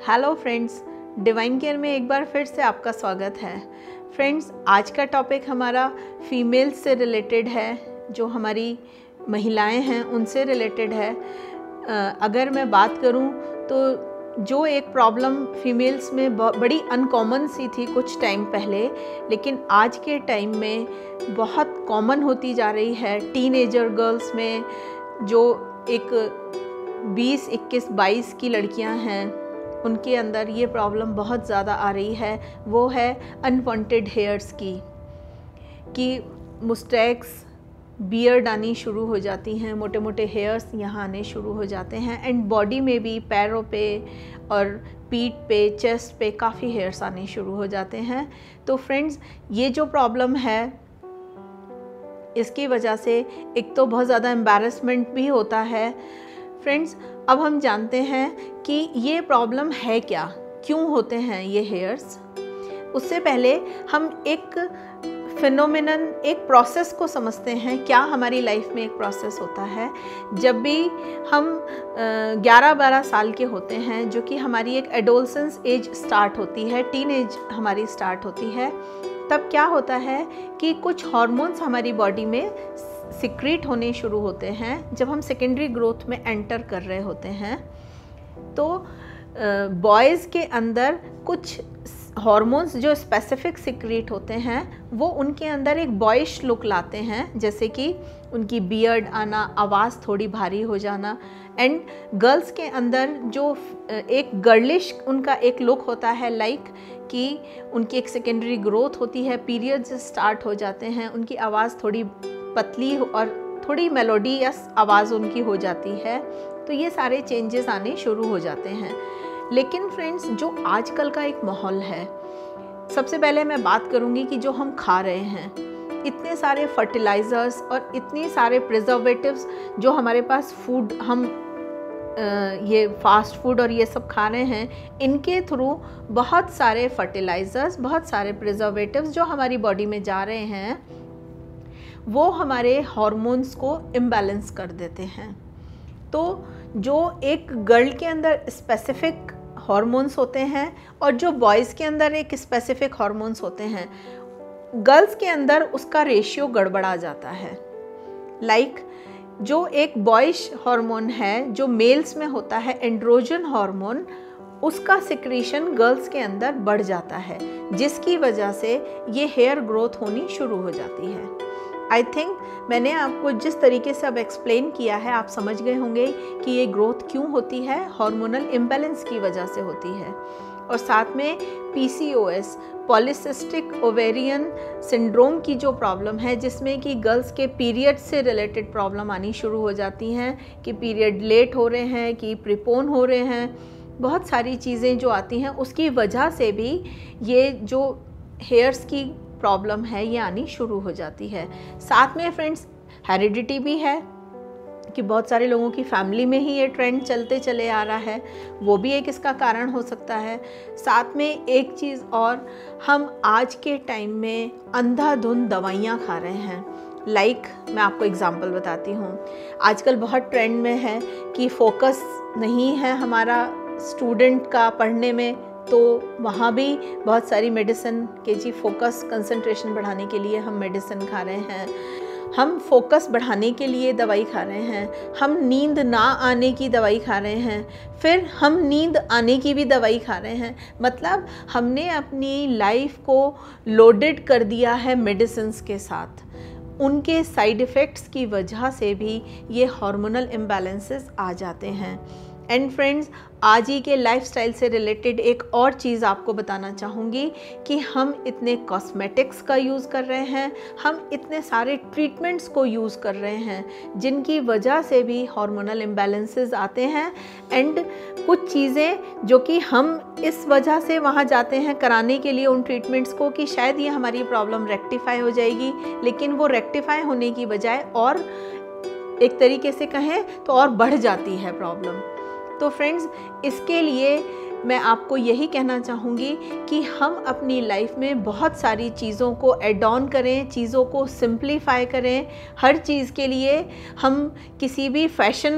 Hello friends, divine care में एक बार फिर से आपका स्वागत है। फ्रेंड्स, आज का टॉपिक हमारा फीमेल्स से रिलेटेड है, जो हमारी महिलाएं हैं उनसे रिलेटेड है। अगर मैं बात करूं तो जो एक प्रॉब्लम फीमेल्स में बड़ी अनकॉमन सी थी कुछ टाइम पहले, लेकिन आज के टाइम में बहुत कॉमन होती जा रही है टीनेजर गर्ल्स में, जो एक 20, 21, 22 की लड़कियां हैं, उनके अंदर ये प्रॉब्लम बहुत ज़्यादा आ रही है। वो है अनवांटेड हेयर्स की मुस्टैक्स, बियर्ड आनी शुरू हो जाती हैं, मोटे मोटे हेयर्स यहाँ आने शुरू हो जाते हैं। एंड बॉडी में भी पैरों पे और पीठ पे, चेस्ट पे काफ़ी हेयर्स आने शुरू हो जाते हैं। तो फ्रेंड्स, ये जो प्रॉब्लम है, इसकी वजह से एक तो बहुत ज़्यादा एम्बैरेसमेंट भी होता है। फ्रेंड्स, अब हम जानते हैं कि ये प्रॉब्लम है क्या, क्यों होते हैं ये हेयर्स। उससे पहले हम एक फिनोमिनन, एक प्रोसेस को समझते हैं। क्या हमारी लाइफ में एक प्रोसेस होता है जब भी हम 11-12 साल के होते हैं, जो कि हमारी एक एडोलसेंस एज स्टार्ट होती है, टीन एज हमारी स्टार्ट होती है। तब क्या होता है कि कुछ हार्मोन्स हमारी बॉडी में सिक्रीट होने शुरू होते हैं जब हम सेकेंडरी ग्रोथ में एंटर कर रहे होते हैं। तो बॉयज़ के अंदर कुछ हार्मोन्स जो स्पेसिफिक सिक्रीट होते हैं, वो उनके अंदर एक बॉयश लुक लाते हैं, जैसे कि उनकी बियर्ड आना, आवाज़ थोड़ी भारी हो जाना। एंड गर्ल्स के अंदर जो एक गर्लिश उनका एक लुक होता है, लाइक कि उनकी एक सेकेंडरी ग्रोथ होती है, पीरियड्स स्टार्ट हो जाते हैं, उनकी आवाज़ थोड़ी पतली और थोड़ी मेलोडियस आवाज़ उनकी हो जाती है। तो ये सारे चेंजेस आने शुरू हो जाते हैं। लेकिन फ्रेंड्स, जो आजकल का एक माहौल है, सबसे पहले मैं बात करूँगी कि जो हम खा रहे हैं, इतने सारे फर्टिलाइज़र्स और इतने सारे प्रिजर्वेटिव्स जो हमारे पास फूड, हम ये फास्ट फूड और ये सब खा रहे हैं, इनके थ्रू बहुत सारे फर्टिलाइज़र्स, बहुत सारे प्रिजर्वेटिव्स जो हमारी बॉडी में जा रहे हैं, वो हमारे हार्मोन्स को इम्बैलेंस कर देते हैं। तो जो एक गर्ल के अंदर स्पेसिफिक हार्मोन्स होते हैं और जो बॉयज़ के अंदर एक स्पेसिफिक हार्मोन्स होते हैं, गर्ल्स के अंदर उसका रेशियो गड़बड़ा जाता है। लाइक जो एक बॉयश हार्मोन है जो मेल्स में होता है, एंड्रोजन हार्मोन, उसका सिक्रीशन गर्ल्स के अंदर बढ़ जाता है, जिसकी वजह से ये हेयर ग्रोथ होनी शुरू हो जाती है। आई थिंक मैंने आपको जिस तरीके से अब एक्सप्लेन किया है, आप समझ गए होंगे कि ये ग्रोथ क्यों होती है, हार्मोनल इम्बैलेंस की वजह से होती है। और साथ में PCOS, पॉलीसिस्टिक ओवेरियन सिंड्रोम की जो प्रॉब्लम है, जिसमें कि गर्ल्स के पीरियड से रिलेटेड प्रॉब्लम आनी शुरू हो जाती हैं, कि पीरियड लेट हो रहे हैं, कि प्रीपोन हो रहे हैं, बहुत सारी चीज़ें जो आती हैं, उसकी वजह से भी ये जो हेयर्स की प्रॉब्लम है ये आनी शुरू हो जाती है। साथ में फ्रेंड्स, हेरिडिटी भी है कि बहुत सारे लोगों की फैमिली में ही ये ट्रेंड चलते चले आ रहा है, वो भी एक इसका कारण हो सकता है। साथ में एक चीज़ और, हम आज के टाइम में अंधाधुंध दवाइयाँ खा रहे हैं। लाइक मैं आपको एग्जांपल बताती हूँ, आजकल बहुत ट्रेंड में है कि फोकस नहीं है हमारा स्टूडेंट का पढ़ने में, तो वहाँ भी बहुत सारी मेडिसिन के जी फोकस, कंसंट्रेशन बढ़ाने के लिए हम मेडिसिन खा रहे हैं, हम फोकस बढ़ाने के लिए दवाई खा रहे हैं, हम नींद ना आने की दवाई खा रहे हैं, फिर हम नींद आने की भी दवाई खा रहे हैं। मतलब हमने अपनी लाइफ को लोडेड कर दिया है मेडिसिन्स के साथ। उनके साइड इफ़ेक्ट्स की वजह से भी ये हार्मोनल इम्बैलेंसेस आ जाते हैं। एंड फ्रेंड्स, आज ही के लाइफस्टाइल से रिलेटेड एक और चीज़ आपको बताना चाहूँगी कि हम इतने कॉस्मेटिक्स का यूज़ कर रहे हैं, हम इतने सारे ट्रीटमेंट्स को यूज़ कर रहे हैं, जिनकी वजह से भी हार्मोनल इम्बैलेंसेस आते हैं। एंड कुछ चीज़ें जो कि हम इस वजह से वहाँ जाते हैं कराने के लिए उन ट्रीटमेंट्स को, कि शायद ये हमारी प्रॉब्लम रेक्टिफाई हो जाएगी, लेकिन वो रेक्टिफाई होने की बजाय और एक तरीके से कहें तो और बढ़ जाती है प्रॉब्लम। तो फ्रेंड्स, इसके लिए मैं आपको यही कहना चाहूँगी कि हम अपनी लाइफ में बहुत सारी चीज़ों को ऐड ऑन करें, चीज़ों को सिंप्लीफाई करें। हर चीज़ के लिए हम किसी भी फैशन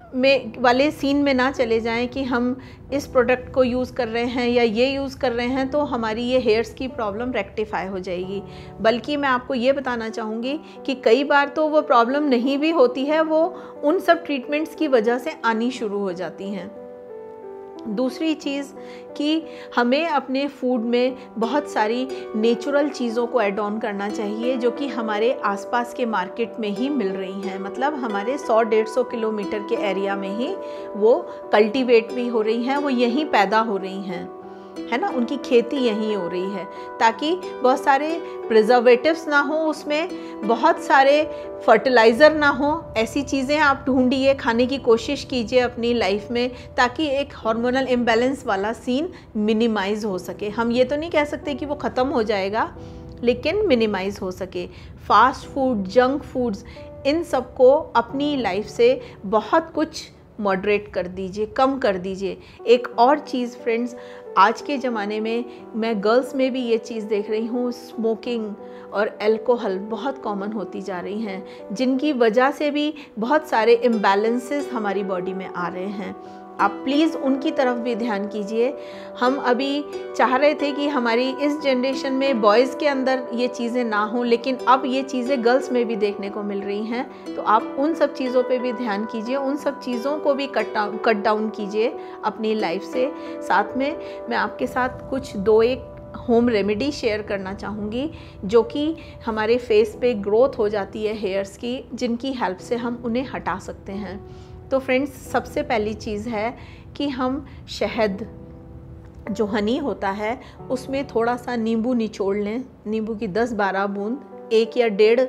में वाले सीन में ना चले जाएं कि हम इस प्रोडक्ट को यूज़ कर रहे हैं या ये यूज़ कर रहे हैं तो हमारी ये हेयर्स की प्रॉब्लम रेक्टिफाई हो जाएगी। बल्कि मैं आपको ये बताना चाहूँगी कि कई बार तो वो प्रॉब्लम नहीं भी होती है, वो उन सब ट्रीटमेंट्स की वजह से आनी शुरू हो जाती हैं। दूसरी चीज़ कि हमें अपने फूड में बहुत सारी नेचुरल चीज़ों को ऐड ऑन करना चाहिए जो कि हमारे आसपास के मार्केट में ही मिल रही हैं। मतलब हमारे 100-150 किलोमीटर के एरिया में ही वो कल्टीवेट भी हो रही हैं, वो यहीं पैदा हो रही हैं, है ना, उनकी खेती यहीं हो रही है, ताकि बहुत सारे प्रिजर्वेटिव्स ना हो, उसमें बहुत सारे फर्टिलाइज़र ना हो। ऐसी चीज़ें आप ढूंढिए, खाने की कोशिश कीजिए अपनी लाइफ में, ताकि एक हार्मोनल इम्बैलेंस वाला सीन मिनिमाइज़ हो सके। हम ये तो नहीं कह सकते कि वो ख़त्म हो जाएगा, लेकिन मिनिमाइज़ हो सके। फास्ट फूड, जंक फूड्स, इन सब को अपनी लाइफ से बहुत कुछ मॉडरेट कर दीजिए, कम कर दीजिए। एक और चीज़ फ्रेंड्स, आज के ज़माने में मैं गर्ल्स में भी ये चीज़ देख रही हूँ, स्मोकिंग और अल्कोहल बहुत कॉमन होती जा रही हैं, जिनकी वजह से भी बहुत सारे इम्बैलेंसेस हमारी बॉडी में आ रहे हैं। आप प्लीज़ उनकी तरफ भी ध्यान कीजिए। हम अभी चाह रहे थे कि हमारी इस जनरेशन में बॉयज़ के अंदर ये चीज़ें ना हों, लेकिन अब ये चीज़ें गर्ल्स में भी देखने को मिल रही हैं। तो आप उन सब चीज़ों पे भी ध्यान कीजिए, उन सब चीज़ों को भी कट डाउन कीजिए अपनी लाइफ से। साथ में मैं आपके साथ कुछ 2-1 होम रेमेडी शेयर करना चाहूँगी जो कि हमारे फेस पे ग्रोथ हो जाती है हेयर्स की, जिनकी हेल्प से हम उन्हें हटा सकते हैं। तो फ्रेंड्स, सबसे पहली चीज़ है कि हम शहद, जो हनी होता है, उसमें थोड़ा सा नींबू निचोड़ लें। नींबू की 10-12 बूंद, 1 या 1.5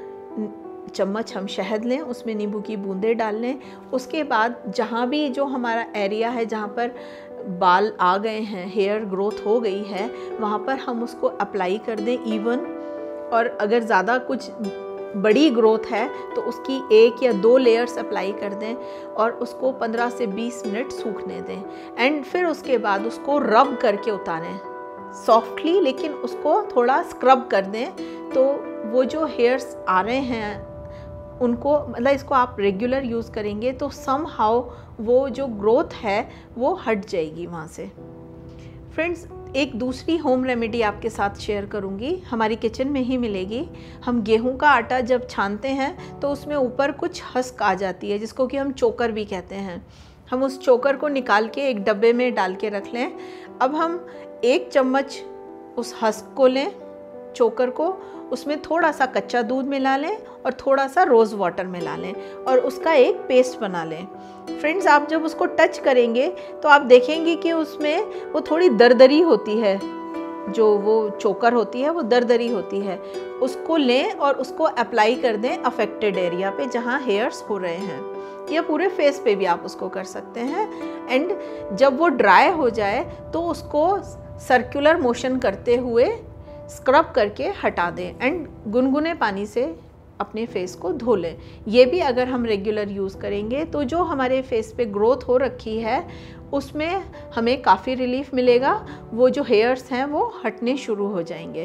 चम्मच हम शहद लें, उसमें नींबू की बूंदें डाल लें। उसके बाद जहाँ भी जो हमारा एरिया है जहाँ पर बाल आ गए हैं, हेयर ग्रोथ हो गई है, वहाँ पर हम उसको अप्लाई कर दें इवन। और अगर ज़्यादा कुछ बड़ी ग्रोथ है तो उसकी 1 या 2 लेयर्स अप्लाई कर दें और उसको 15 से 20 मिनट सूखने दें। एंड फिर उसके बाद उसको रब करके उतारें सॉफ्टली, लेकिन उसको थोड़ा स्क्रब कर दें। तो वो जो हेयर्स आ रहे हैं उनको, मतलब इसको आप रेगुलर यूज़ करेंगे तो समहाउ वो जो ग्रोथ है वो हट जाएगी वहाँ से। फ्रेंड्स, एक दूसरी होम रेमेडी आपके साथ शेयर करूंगी, हमारी किचन में ही मिलेगी। हम गेहूं का आटा जब छानते हैं तो उसमें ऊपर कुछ हस्क आ जाती है, जिसको कि हम चोकर भी कहते हैं। हम उस चोकर को निकाल के एक डब्बे में डाल के रख लें। अब हम 1 चम्मच उस हस्क को लें, चोकर को, उसमें थोड़ा सा कच्चा दूध मिला लें और थोड़ा सा रोज़ वाटर मिला लें और उसका एक पेस्ट बना लें। फ्रेंड्स, आप जब उसको टच करेंगे तो आप देखेंगे कि उसमें वो थोड़ी दरदरी होती है, जो वो चोकर होती है वो दरदरी होती है। उसको लें और उसको अप्लाई कर दें अफेक्टेड एरिया पे जहाँ हेयर्स हो रहे हैं, या पूरे फेस पे भी आप उसको कर सकते हैं। एंड जब वो ड्राई हो जाए तो उसको सर्कुलर मोशन करते हुए स्क्रब करके हटा दें एंड गुनगुने पानी से अपने फेस को धो लें। ये भी अगर हम रेगुलर यूज़ करेंगे तो जो हमारे फेस पे ग्रोथ हो रखी है उसमें हमें काफ़ी रिलीफ मिलेगा, वो जो हेयर्स हैं वो हटने शुरू हो जाएंगे।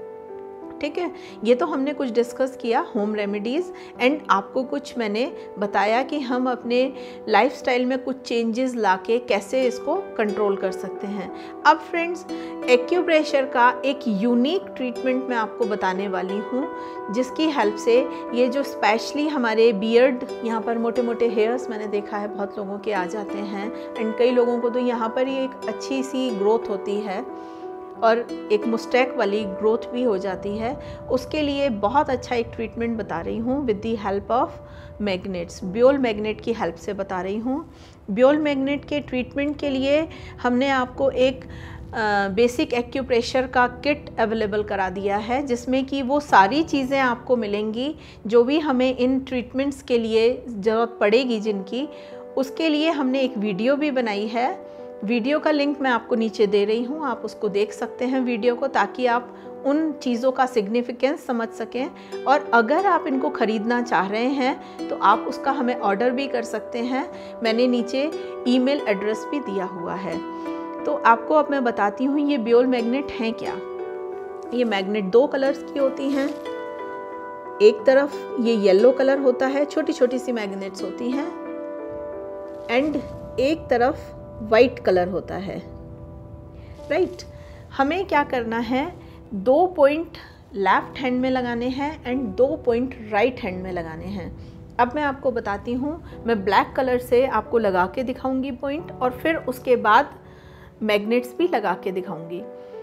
ठीक है, ये तो हमने कुछ डिस्कस किया होम रेमेडीज़, एंड आपको कुछ मैंने बताया कि हम अपने लाइफस्टाइल में कुछ चेंजेस लाके कैसे इसको कंट्रोल कर सकते हैं। अब फ्रेंड्स, एक्यूप्रेशर का एक यूनिक ट्रीटमेंट मैं आपको बताने वाली हूँ, जिसकी हेल्प से ये जो स्पेशली हमारे बियर्ड, यहाँ पर मोटे मोटे हेयर्स मैंने देखा है बहुत लोगों के आ जाते हैं, एंड कई लोगों को तो यहाँ पर ही एक अच्छी सी ग्रोथ होती है और एक मुस्टैक वाली ग्रोथ भी हो जाती है। उसके लिए बहुत अच्छा एक ट्रीटमेंट बता रही हूँ with the help of magnets. ब्योल मैग्नेट की हेल्प से बता रही हूँ। ब्योल मैग्नेट के ट्रीटमेंट के लिए हमने आपको एक बेसिक एक्यूप्रेशर का किट अवेलेबल करा दिया है, जिसमें कि वो सारी चीज़ें आपको मिलेंगी जो भी हमें इन ट्रीटमेंट्स के लिए ज़रूरत पड़ेगी जिनकी। उसके लिए हमने एक वीडियो भी बनाई है। वीडियो का लिंक मैं आपको नीचे दे रही हूँ, आप उसको देख सकते हैं वीडियो को, ताकि आप उन चीज़ों का सिग्निफिकेंस समझ सकें। और अगर आप इनको ख़रीदना चाह रहे हैं तो आप उसका हमें ऑर्डर भी कर सकते हैं। मैंने नीचे ईमेल एड्रेस भी दिया हुआ है। तो आपको अब मैं बताती हूँ ये ब्योल मैग्नेट हैं क्या। ये मैग्नेट 2 कलर्स की होती हैं। एक तरफ ये येलो कलर होता है, छोटी छोटी सी मैग्नेट्स होती हैं, एंड एक तरफ वाइट कलर होता है, राइट। हमें क्या करना है, 2 पॉइंट लेफ्ट हैंड में लगाने हैं एंड 2 पॉइंट राइट हैंड में लगाने हैं। अब मैं आपको बताती हूँ, मैं ब्लैक कलर से आपको लगा के दिखाऊंगी पॉइंट, और फिर उसके बाद मैग्नेट्स भी लगा के दिखाऊंगी।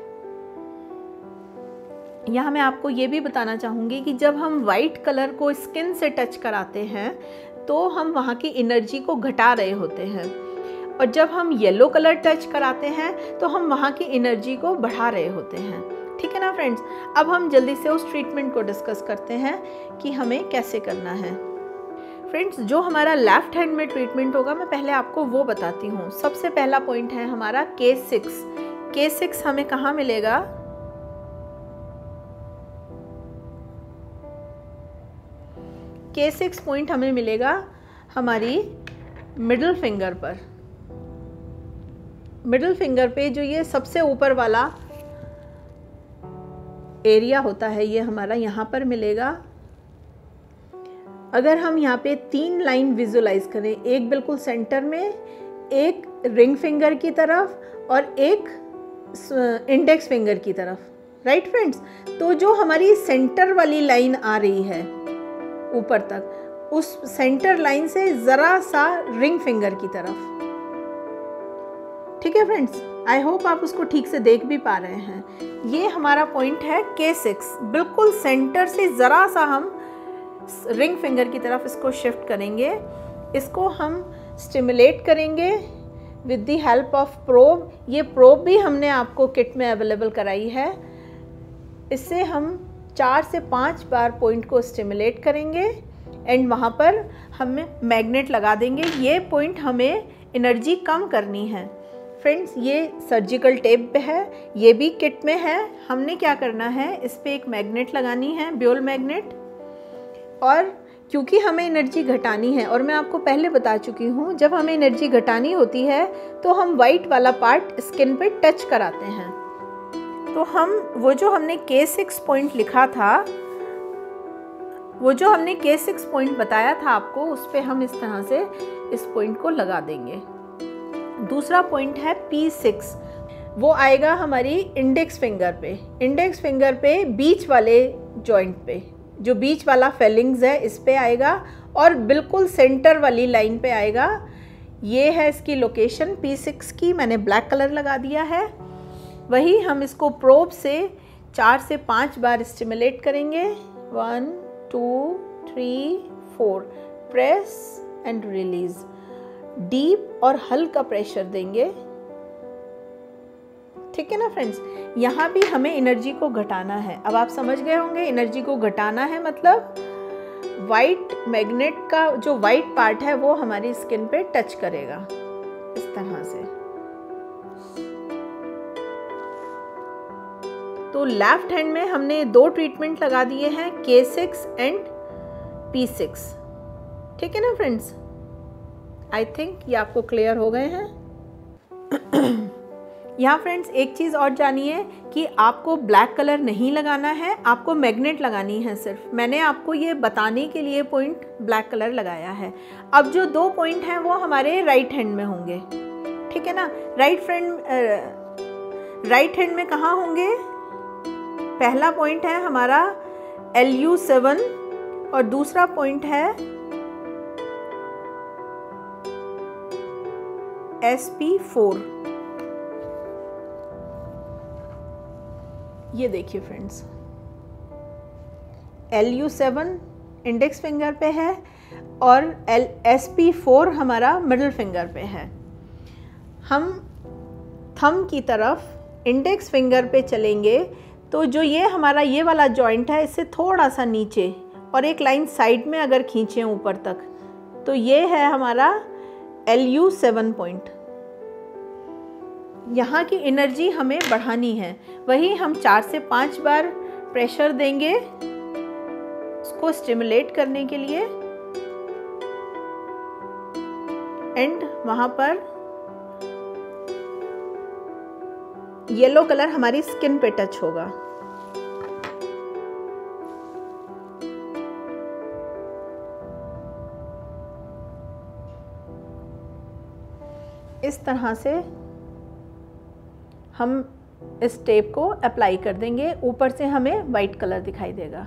यहाँ मैं आपको ये भी बताना चाहूँगी कि जब हम वाइट कलर को स्किन से टच कराते हैं तो हम वहाँ की एनर्जी को घटा रहे होते हैं, और जब हम येलो कलर टच कराते हैं तो हम वहाँ की एनर्जी को बढ़ा रहे होते हैं। ठीक है ना फ्रेंड्स। अब हम जल्दी से उस ट्रीटमेंट को डिस्कस करते हैं कि हमें कैसे करना है। फ्रेंड्स, जो हमारा लेफ्ट हैंड में ट्रीटमेंट होगा, मैं पहले आपको वो बताती हूँ। सबसे पहला पॉइंट है हमारा K6। K6 हमें कहाँ मिलेगा, K6 पॉइंट हमें मिलेगा हमारी मिडिल फिंगर पर। मिडिल फिंगर पे जो ये सबसे ऊपर वाला एरिया होता है, ये हमारा यहाँ पर मिलेगा। अगर हम यहाँ पे 3 लाइन विजुलाइज करें, एक बिल्कुल सेंटर में, एक रिंग फिंगर की तरफ और एक इंडेक्स फिंगर की तरफ, राइट फ्रेंड्स। तो जो हमारी सेंटर वाली लाइन आ रही है ऊपर तक, उस सेंटर लाइन से ज़रा सा रिंग फिंगर की तरफ। ठीक है फ्रेंड्स, आई होप आप उसको ठीक से देख भी पा रहे हैं। ये हमारा पॉइंट है K6। बिल्कुल सेंटर से ज़रा सा हम रिंग फिंगर की तरफ इसको शिफ्ट करेंगे। इसको हम स्टिमुलेट करेंगे with the help of probe. ये प्रोब भी हमने आपको किट में अवेलेबल कराई है। इससे हम 4 से 5 बार पॉइंट को स्टिमुलेट करेंगे एंड वहाँ पर हमें मैग्नेट लगा देंगे। ये पॉइंट हमें एनर्जी कम करनी है। फ्रेंड्स, ये सर्जिकल टेप पे है, ये भी किट में है। हमने क्या करना है, इस पर एक मैग्नेट लगानी है, ब्यूल मैग्नेट। और क्योंकि हमें एनर्जी घटानी है, और मैं आपको पहले बता चुकी हूँ, जब हमें एनर्जी घटानी होती है तो हम वाइट वाला पार्ट स्किन पे टच कराते हैं। तो हम वो जो हमने K6 पॉइंट लिखा था, वो जो हमने K6 पॉइंट बताया था आपको, उस पर हम इस तरह से इस पॉइंट को लगा देंगे। दूसरा पॉइंट है P6। वो आएगा हमारी इंडेक्स फिंगर पे। इंडेक्स फिंगर पे बीच वाले जॉइंट पे, जो बीच वाला फेलिंग्स है, इस पे आएगा और बिल्कुल सेंटर वाली लाइन पे आएगा। ये है इसकी लोकेशन P6 की, मैंने ब्लैक कलर लगा दिया है। वही हम इसको प्रोब से 4 से 5 बार स्टिमुलेट करेंगे। 1 2 3 4, प्रेस एंड रिलीज। डीप और हल्का प्रेशर देंगे। ठीक है ना फ्रेंड्स। यहाँ भी हमें एनर्जी को घटाना है। अब आप समझ गए होंगे, एनर्जी को घटाना है मतलब वाइट मैग्नेट का जो वाइट पार्ट है वो हमारी स्किन पे टच करेगा इस तरह से। तो लेफ्ट हैंड में हमने 2 ट्रीटमेंट लगा दिए हैं, K6 एंड P6। ठीक है ना फ्रेंड्स। आई थिंक ये आपको क्लियर हो गए हैं। यहाँ फ्रेंड्स एक चीज़ और जानिए कि आपको ब्लैक कलर नहीं लगाना है, आपको मैग्नेट लगानी है सिर्फ। मैंने आपको ये बताने के लिए पॉइंट ब्लैक कलर लगाया है। अब जो 2 पॉइंट हैं वो हमारे राइट हैंड में होंगे। ठीक है ना। राइट हैंड में कहाँ होंगे? पहला पॉइंट है हमारा LU7 और दूसरा पॉइंट है SP4। ये देखिए फ्रेंड्स, LU7 इंडेक्स फिंगर पे है और SP4 हमारा मिडिल फिंगर पे है। हम थंब की तरफ इंडेक्स फिंगर पे चलेंगे तो जो ये हमारा ये वाला जॉइंट है, इससे थोड़ा सा नीचे और एक लाइन साइड में अगर खींचें ऊपर तक, तो ये है हमारा LU7 पॉइंट। यहाँ की एनर्जी हमें बढ़ानी है। वही हम 4 से 5 बार प्रेशर देंगे उसको स्टिमुलेट करने के लिए एंड वहाँ पर येलो कलर हमारी स्किन पे टच होगा। इस तरह से हम इस टेप को अप्लाई कर देंगे। ऊपर से हमें वाइट कलर दिखाई देगा।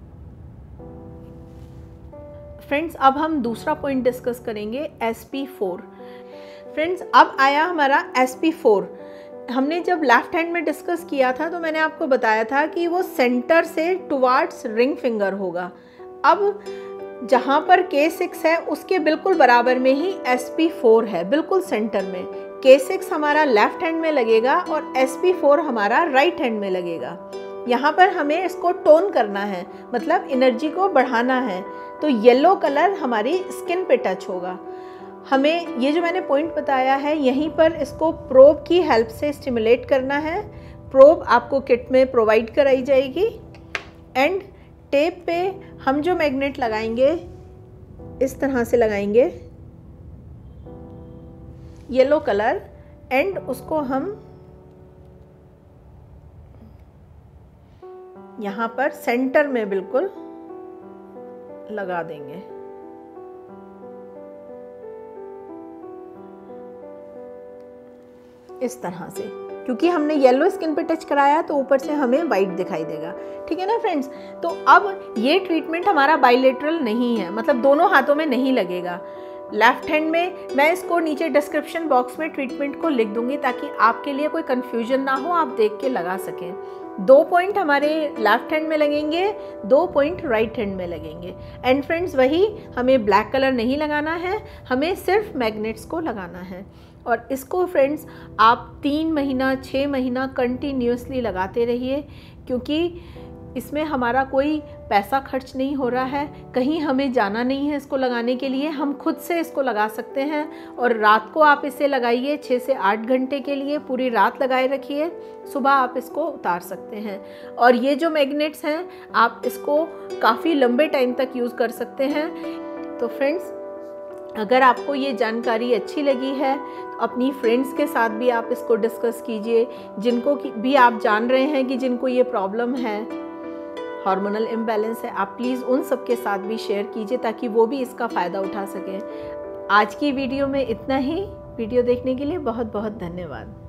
फ्रेंड्स, अब हम दूसरा पॉइंट डिस्कस करेंगे, SP4। फ्रेंड्स, अब आया हमारा SP4। हमने जब लेफ्ट हैंड में डिस्कस किया था तो मैंने आपको बताया था कि वो सेंटर से टुवार्ड्स रिंग फिंगर होगा। अब जहाँ पर K6 है उसके बिल्कुल बराबर में ही SP4 है, बिल्कुल सेंटर में। K6 हमारा लेफ्ट हैंड में लगेगा और SP4 हमारा राइट हैंड में लगेगा। यहाँ पर हमें इसको टोन करना है, मतलब एनर्जी को बढ़ाना है। तो येलो कलर हमारी स्किन पे टच होगा। हमें ये जो मैंने पॉइंट बताया है, यहीं पर इसको प्रोब की हेल्प से स्टिमुलेट करना है। प्रोब आपको किट में प्रोवाइड कराई जाएगी। एंड टेप पे हम जो मैग्नेट लगाएंगे इस तरह से लगाएंगे, येलो कलर, एंड उसको हम यहाँ पर सेंटर में बिल्कुल लगा देंगे। इस तरह से, क्योंकि हमने येलो स्किन पे टच कराया तो ऊपर से हमें वाइट दिखाई देगा। ठीक है ना फ्रेंड्स। तो अब ये ट्रीटमेंट हमारा बाइलेटरल नहीं है, मतलब दोनों हाथों में नहीं लगेगा। लेफ्ट हैंड में मैं इसको नीचे डिस्क्रिप्शन बॉक्स में ट्रीटमेंट को लिख दूंगी ताकि आपके लिए कोई कंफ्यूजन ना हो, आप देख के लगा सकें। 2 पॉइंट हमारे लेफ्ट हैंड में लगेंगे, 2 पॉइंट राइट हैंड में लगेंगे। एंड फ्रेंड्स, वही हमें ब्लैक कलर नहीं लगाना है, हमें सिर्फ मैग्नेट्स को लगाना है। और इसको फ्रेंड्स आप 3 महीना 6 महीना कंटिन्यूसली लगाते रहिए, क्योंकि इसमें हमारा कोई पैसा खर्च नहीं हो रहा है, कहीं हमें जाना नहीं है इसको लगाने के लिए, हम खुद से इसको लगा सकते हैं। और रात को आप इसे लगाइए 6 से 8 घंटे के लिए, पूरी रात लगाए रखिए, सुबह आप इसको उतार सकते हैं। और ये जो मैग्नेट्स हैं आप इसको काफ़ी लंबे टाइम तक यूज़ कर सकते हैं। तो फ्रेंड्स, अगर आपको ये जानकारी अच्छी लगी है तो अपनी फ्रेंड्स के साथ भी आप इसको डिस्कस कीजिए, जिनको भी आप जान रहे हैं कि जिनको ये प्रॉब्लम है, हार्मोनल इम्बैलेंस है, आप प्लीज़ उन सब के साथ भी शेयर कीजिए ताकि वो भी इसका फ़ायदा उठा सकें। आज की वीडियो में इतना ही। वीडियो देखने के लिए बहुत बहुत धन्यवाद।